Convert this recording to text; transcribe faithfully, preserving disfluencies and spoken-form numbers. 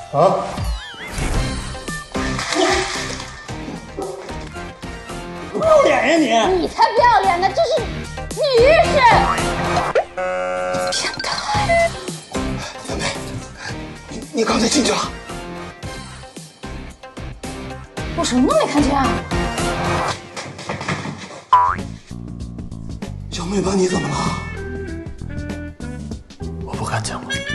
啊！不要脸呀你！ 你才不要脸呢！这是女士，变态！ 小梅，你你刚才进去了？ 我什么都没看见啊！ 小妹把你怎么了？ 我不敢讲了。